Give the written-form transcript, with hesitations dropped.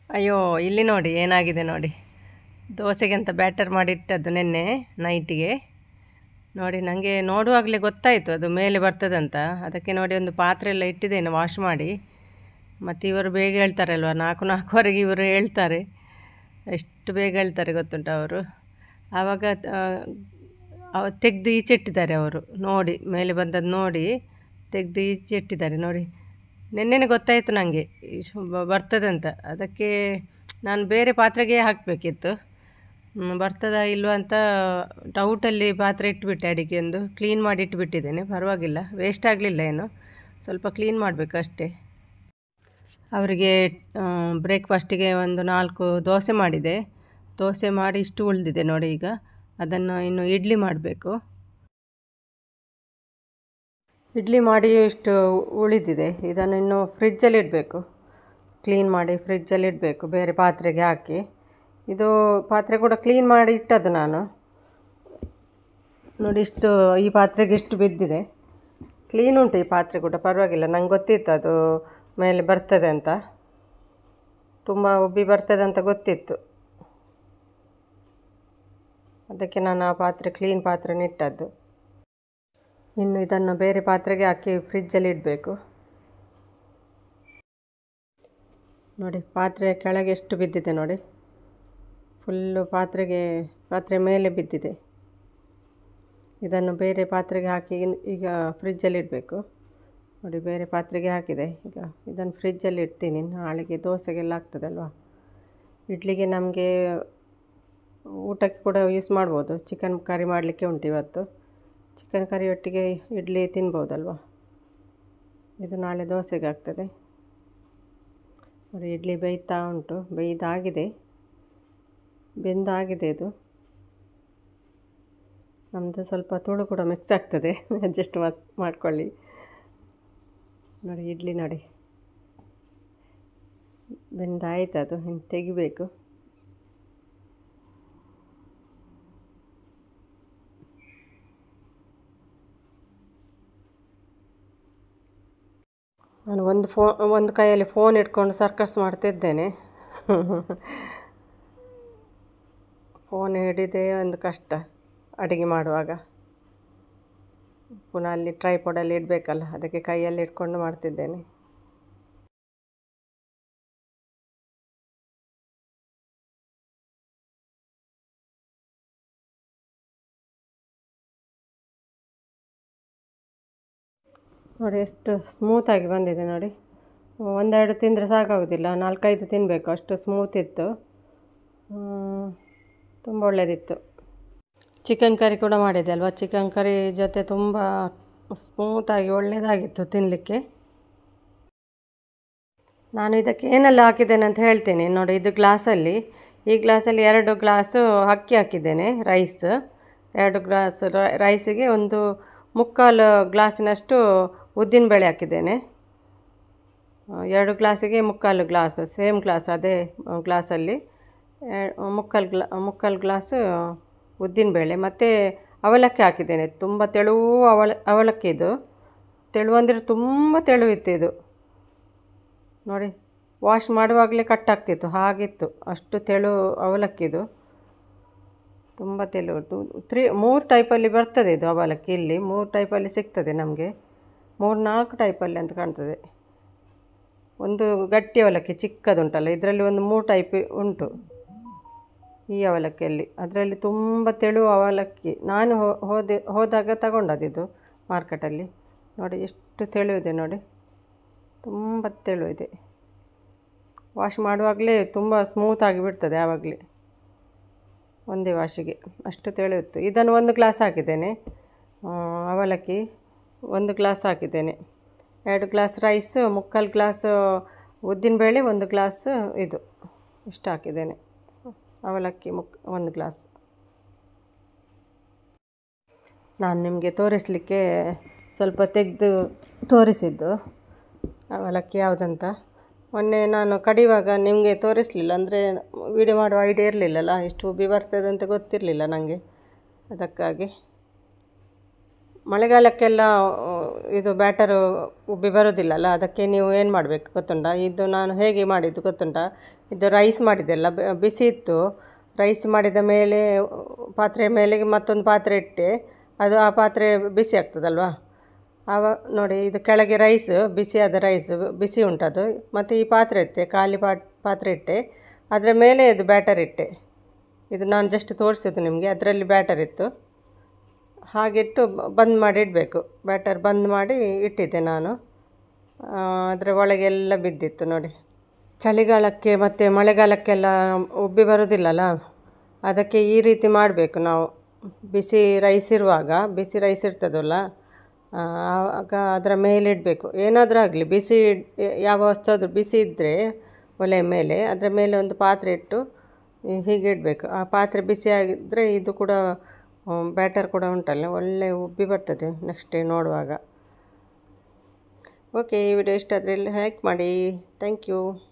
ಅಯ್ಯೋ ಇಲ್ಲಿ ನೋಡಿ ಏನಾಗಿದೆ ನೋಡಿ. ದೋಸೆಗೆ ಅಂತ ಬ್ಯಾಟರ್ ಮಾಡಿಟ್ಟದ್ದು ನಿನ್ನೆ ನೈಟಿಗೆ. ನೋಡಿ ನನಗೆ ನೋಡುವಾಗಲೇ ಗೊತ್ತಾಯಿತು ಅದು ಮೇಲೆ ಬರ್ತದಂತ. ಅದಕ್ಕೆ ನೋಡಿ ಒಂದು ಪಾತ್ರೆ ಎಲ್ಲ ಇಟ್ಟಿದ್ದೇನೆ ವಾಶ್ ಮಾಡಿ. ಮತ್ತು ಇವರು ಬೇಗ ಹೇಳ್ತಾರಲ್ವ, 4:04ವರೆಗೆ ಇವರು ಹೇಳ್ತಾರೆ. ಎಷ್ಟು ಬೇಗ ಹೇಳ್ತಾರೆ ಗೊತ್ತುಂಟ ಅವರು. ಆವಾಗ ತೆಗೆದು ಈಚೆ ಇಟ್ಟಿದ್ದಾರೆ ಅವರು. ನೋಡಿ ಮೇಲೆ ಬಂದದ್ದು ನೋಡಿ ತೆಗೆದು ಈಚೆ ಇಟ್ಟಿದ್ದಾರೆ ನೋಡಿ. ನೆನ್ನೆನೇ ಗೊತ್ತಾಯಿತು ನನಗೆ ಬರ್ತದಂತ. ಅದಕ್ಕೆ ನಾನು ಬೇರೆ ಪಾತ್ರೆಗೆ ಹಾಕಬೇಕಿತ್ತು. ಬರ್ತದ ಇಲ್ವ ಅಂತ ಡೌಟಲ್ಲಿ ಪಾತ್ರೆ ಇಟ್ಬಿಟ್ಟೆ. ಅಡಿಗೆ ಒಂದು ಕ್ಲೀನ್ ಮಾಡಿ ಇಟ್ಬಿಟ್ಟಿದ್ದೇನೆ, ಪರವಾಗಿಲ್ಲ, ವೇಸ್ಟ್ ಆಗಲಿಲ್ಲ ಏನು. ಸ್ವಲ್ಪ ಕ್ಲೀನ್ ಮಾಡಬೇಕು ಅಷ್ಟೇ. ಅವರಿಗೆ ಬ್ರೇಕ್ಫಾಸ್ಟಿಗೆ ಒಂದು 4 ದೋಸೆ ಮಾಡಿದೆ. ದೋಸೆ ಮಾಡಿ ಇಷ್ಟು ಉಳಿದಿದೆ ನೋಡಿ. ಈಗ ಅದನ್ನು ಇನ್ನು ಇಡ್ಲಿ ಮಾಡಬೇಕು. ಇಡ್ಲಿ ಮಾಡಿ ಇಷ್ಟು ಉಳಿದಿದೆ. ಇದನ್ನು ಇನ್ನು ಫ್ರಿಜ್ಜಲ್ಲಿ ಇಡಬೇಕು. ಕ್ಲೀನ್ ಮಾಡಿ ಫ್ರಿಜ್ಜಲ್ಲಿ ಇಡಬೇಕು, ಬೇರೆ ಪಾತ್ರೆಗೆ ಹಾಕಿ. ಇದು ಪಾತ್ರೆ ಕೂಡ ಕ್ಲೀನ್ ಮಾಡಿ ಇಟ್ಟದ್ದು ನಾನು. ನೋಡಿ ಇಷ್ಟು, ಈ ಪಾತ್ರೆಗೆ ಇಷ್ಟು ಬಿದ್ದಿದೆ. ಕ್ಲೀನ್ ಉಂಟು ಈ ಪಾತ್ರೆ ಕೂಡ, ಪರವಾಗಿಲ್ಲ. ನಂಗೆ ಗೊತ್ತಿತ್ತು ಅದು ಮೇಲೆ ಬರ್ತದೆ ಅಂತ, ತುಂಬ ಉಬ್ಬಿ ಬರ್ತದೆ ಅಂತ ಗೊತ್ತಿತ್ತು. ಅದಕ್ಕೆ ನಾನು ಆ ಪಾತ್ರೆ ಕ್ಲೀನ್ ಪಾತ್ರೆನ ಇಟ್ಟದ್ದು. ಇನ್ನು ಇದನ್ನು ಬೇರೆ ಪಾತ್ರೆಗೆ ಹಾಕಿ ಫ್ರಿಜ್ಜಲ್ಲಿ ಇಡಬೇಕು. ನೋಡಿ ಪಾತ್ರೆ ಕೆಳಗೆ ಎಷ್ಟು ಬಿದ್ದಿದೆ ನೋಡಿ. ಫುಲ್ಲು ಪಾತ್ರೆ ಮೇಲೆ ಬಿದ್ದಿದೆ. ಇದನ್ನು ಬೇರೆ ಪಾತ್ರೆಗೆ ಹಾಕಿ ಈಗ ಫ್ರಿಜ್ಜಲ್ಲಿ ಇಡಬೇಕು. ನೋಡಿ ಬೇರೆ ಪಾತ್ರೆಗೆ ಹಾಕಿದೆ. ಈಗ ಇದನ್ನು ಫ್ರಿಜ್ಜಲ್ಲಿ ಇಡ್ತೀನಿ. ನಾಳೆಗೆ ದೋಸೆಗೆಲ್ಲ ಆಗ್ತದಲ್ವ. ಇಡ್ಲಿಗೆ ನಮಗೆ ಊಟಕ್ಕೆ ಕೂಡ ಯೂಸ್ ಮಾಡ್ಬೋದು. ಚಿಕನ್ ಕರಿ ಮಾಡಲಿಕ್ಕೆ ಉಂಟು ಇವತ್ತು. ಚಿಕನ್ ಕರಿ ಒಟ್ಟಿಗೆ ಇಡ್ಲಿ ತಿನ್ಬೋದಲ್ವ. ಇದು ನಾಳೆ ದೋಸೆಗೆ ಆಗ್ತದೆ. ನೋಡಿ ಇಡ್ಲಿ ಬೇಯ್ತಾ ಉಂಟು. ಬೆಂದಾಗಿದೆ ಇದು. ನಮ್ಮದು ಸ್ವಲ್ಪ ತುಳು ಕೂಡ ಮಿಕ್ಸ್ ಆಗ್ತದೆ, ಅಡ್ಜಸ್ಟ್ ಮಾಡ್ಕೊಳ್ಳಿ. ನೋಡಿ ಇಡ್ಲಿ ನೋಡಿ ಬೆಂದಾಯ್ತು. ಅದು ಇನ್ನು ತೆಗಿಬೇಕು. ನಾನು ಒಂದು ಕೈಯಲ್ಲಿ ಫೋನ್ ಇಟ್ಕೊಂಡು ಸರ್ಕಸ್ ಮಾಡ್ತಿದ್ದೇನೆ. ಫೋನ್ ಹಿಡಿದೇ ಒಂದು ಕಷ್ಟ ಅಡುಗೆ ಮಾಡುವಾಗ. ಪುನಃ ಅಲ್ಲಿ ಟ್ರೈಪಾಡಲ್ಲಿ ಇಡಬೇಕಲ್ಲ, ಅದಕ್ಕೆ ಕೈಯಲ್ಲಿ ಇಟ್ಕೊಂಡು ಮಾಡ್ತಿದ್ದೇನೆ. ನೋಡಿ ಎಷ್ಟು ಸ್ಮೂತಾಗಿ ಬಂದಿದೆ ನೋಡಿ. 1-2 ತಿಂದರೆ ಸಾಕಾಗೋದಿಲ್ಲ, 4-5 ತಿನ್ನಬೇಕು, ಅಷ್ಟು ಸ್ಮೂತ್ ಇತ್ತು. ತುಂಬ ಒಳ್ಳೆಯದಿತ್ತು. ಚಿಕನ್ ಕರಿ ಕೂಡ ಮಾಡಿದೆ ಅಲ್ವಾ. ಚಿಕನ್ ಕರಿ ಜೊತೆ ತುಂಬ ಸ್ಮೂತಾಗಿ ಒಳ್ಳೆಯದಾಗಿತ್ತು ತಿನ್ನಲಿಕ್ಕೆ. ನಾನು ಇದಕ್ಕೆ ಏನೆಲ್ಲ ಹಾಕಿದ್ದೇನೆ ಅಂತ ಹೇಳ್ತೇನೆ ನೋಡಿ. ಇದು ಗ್ಲಾಸಲ್ಲಿ, ಈ ಗ್ಲಾಸಲ್ಲಿ 2 ಗ್ಲಾಸು ಅಕ್ಕಿ ಹಾಕಿದ್ದೇನೆ, ರೈಸ್. 2 ಗ್ಲಾಸ್ ರೈಸಿಗೆ 1/4 ಗ್ಲಾಸಿನಷ್ಟು ಉದ್ದಿನಬೇಳೆ ಹಾಕಿದ್ದೇನೆ. 2 ಗ್ಲಾಸಿಗೆ 3/4 ಗ್ಲಾಸ್, ಸೇಮ್ ಗ್ಲಾಸ್, ಅದೇ ಗ್ಲಾಸಲ್ಲಿ 3/4 ಗ್ಲಾಸ್ ಉದ್ದಿನಬೇಳೆ. ಮತ್ತು ಅವಲಕ್ಕಿ ಹಾಕಿದ್ದೇನೆ. ತುಂಬ ತೆಳುವು ಅವಲಕ್ಕಿ ಇದು. ತೆಳು ಅಂದರೆ ತುಂಬ ತೆಳುವಿತ್ತು ಇದು ನೋಡಿ. ವಾಶ್ ಮಾಡುವಾಗಲೇ ಕಟ್ಟಾಗ್ತಿತ್ತು, ಹಾಗಿತ್ತು. ಅಷ್ಟು ತೆಳು ಅವಲಕ್ಕಿದು, ತುಂಬ ತೆಳು. 3 ಟೈಪಲ್ಲಿ ಬರ್ತದೆ ಇದು ಅವಲಕ್ಕಿ. ಇಲ್ಲಿ 3 ಟೈಪಲ್ಲಿ ಸಿಗ್ತದೆ ನಮಗೆ, 3-4 ಟೈಪಲ್ಲಿ ಅಂತ ಕಾಣ್ತದೆ. ಒಂದು ಗಟ್ಟಿ ಅವಲಕ್ಕಿ ಚಿಕ್ಕದುಂಟಲ್ಲ, ಇದರಲ್ಲಿ ಒಂದು 3 ಟೈಪ್ ಉಂಟು ಈ ಅವಲಕ್ಕಿಯಲ್ಲಿ. ಅದರಲ್ಲಿ ತುಂಬ ತೆಳು ಅವಲಕ್ಕಿ. ನಾನು ಹೋದಾಗ ತಗೊಂಡದ್ದು ಮಾರ್ಕೆಟಲ್ಲಿ. ನೋಡಿ ಎಷ್ಟು ತೆಳು ಇದೆ ನೋಡಿ, ತುಂಬ ತೆಳು ಇದೆ. ವಾಶ್ ಮಾಡುವಾಗಲೇ ತುಂಬ ಸ್ಮೂತಾಗಿ ಬಿಡ್ತದೆ ಆವಾಗಲೇ, ಒಂದೇ ವಾಶಿಗೆ. ಅಷ್ಟು ತೆಳು ಇತ್ತು. ಇದನ್ನು 1 ಗ್ಲಾಸ್ ಹಾಕಿದ್ದೇನೆ ಅವಲಕ್ಕಿ, 1 ಗ್ಲಾಸ್ ಹಾಕಿದ್ದೇನೆ. 2 ಗ್ಲಾಸ್ ರೈಸ್, 3/4 ಗ್ಲಾಸ್ ಉದ್ದಿನಬೇಳೆ, 1 ಗ್ಲಾಸ್ ಇದು, ಇಷ್ಟು ಹಾಕಿದ್ದೇನೆ ಅವಲಕ್ಕಿ. 1 ಗ್ಲಾಸ್. ನಾನು ನಿಮಗೆ ತೋರಿಸಲಿಕ್ಕೆ ಸ್ವಲ್ಪ ತೆಗೆದು ತೋರಿಸಿದ್ದು ಅವಲಕ್ಕಿ ಯಾವುದಂತ. ಮೊನ್ನೆ ನಾನು ಕಡಿಯುವಾಗ ನಿಮಗೆ ತೋರಿಸಲಿಲ್ಲ, ಅಂದರೆ ವೀಡಿಯೋ ಮಾಡುವ ಐಡಿಯಾ ಇರಲಿಲ್ಲಲ್ಲ, ಎಷ್ಟು ಉಬ್ಬಿ ಬರ್ತದೆ ಅಂತ ಗೊತ್ತಿರಲಿಲ್ಲ ನನಗೆ. ಅದಕ್ಕಾಗಿ ಮಳೆಗಾಲಕ್ಕೆಲ್ಲ ಇದು ಬ್ಯಾಟರು ಉಬ್ಬಿ ಬರೋದಿಲ್ಲಲ್ಲ, ಅದಕ್ಕೆ ನೀವು ಏನು ಮಾಡಬೇಕು ಗೊತ್ತುಂಟ, ಇದು ನಾನು ಹೇಗೆ ಮಾಡಿದ್ದು ಗೊತ್ತುಂಟ. ಇದು ರೈಸ್ ಮಾಡಿದ್ದೆಲ್ಲ ಬಿಸಿ ಇತ್ತು. ರೈಸ್ ಮಾಡಿದ ಮೇಲೆ ಪಾತ್ರೆ ಮೇಲೆ ಮತ್ತೊಂದು ಪಾತ್ರೆ ಇಟ್ಟೆ. ಅದು ಆ ಪಾತ್ರೆ ಬಿಸಿ ಆಗ್ತದಲ್ವ, ಆವಾಗ ನೋಡಿ ಇದು ಕೆಳಗೆ ರೈಸ್, ಬಿಸಿಯಾದ ರೈಸ್ ಬಿಸಿ ಉಂಟದು. ಮತ್ತು ಈ ಪಾತ್ರೆ ಇಟ್ಟೆ, ಖಾಲಿ ಪಾತ್ರೆ ಇಟ್ಟೆ, ಅದರ ಮೇಲೆ ಇದು ಬ್ಯಾಟರ್ ಇಟ್ಟೆ. ಇದು ನಾನು ಜಸ್ಟ್ ತೋರಿಸಿದ್ದು ನಿಮಗೆ. ಅದರಲ್ಲಿ ಬ್ಯಾಟರ್ ಇತ್ತು, ಹಾಗಿಟ್ಟು ಬಂದ್ ಮಾಡಿ ಇಡಬೇಕು. ಬ್ಯಾಟರ್ ಬಂದ್ ಮಾಡಿ ಇಟ್ಟಿದ್ದೆ ನಾನು. ಅದರ ಒಳಗೆಲ್ಲ ಬಿದ್ದಿತ್ತು ನೋಡಿ. ಚಳಿಗಾಲಕ್ಕೆ ಮತ್ತು ಮಳೆಗಾಲಕ್ಕೆಲ್ಲ ಉಬ್ಬಿ ಬರೋದಿಲ್ಲಲ್ಲ, ಅದಕ್ಕೆ ಈ ರೀತಿ ಮಾಡಬೇಕು ನಾವು. ಬಿಸಿ ರೈಸ್ ಇರುವಾಗ, ಬಿಸಿ ರೈಸ್ ಇರ್ತದಲ್ಲ, ಆಗ ಅದರ ಮೇಲೆ ಇಡಬೇಕು. ಏನಾದರೂ ಆಗಲಿ, ಬಿಸಿ ಯಾವ ವಸ್ತು ಆದರೂ ಬಿಸಿ ಇದ್ದರೆ ಒಲೆ ಮೇಲೆ ಅದರ ಮೇಲೆ ಒಂದು ಪಾತ್ರೆ ಇಟ್ಟು ಹೀಗೆ ಇಡಬೇಕು. ಆ ಪಾತ್ರೆ ಬಿಸಿಯಾಗಿದ್ದರೆ ಇದು ಕೂಡ ಬ್ಯಾಟರ್ ಕೂಡ ಉಂಟಲ್ಲ, ಒಳ್ಳೆ ಉಬ್ಬಿ ಬರ್ತದೆ ನೆಕ್ಸ್ಟ್ ಡೇ ನೋಡುವಾಗ. ಓಕೆ, ಈ ವಿಡಿಯೋ ಇಷ್ಟ ಆದರೆ ಲೈಕ್ ಮಾಡಿ. Thank you.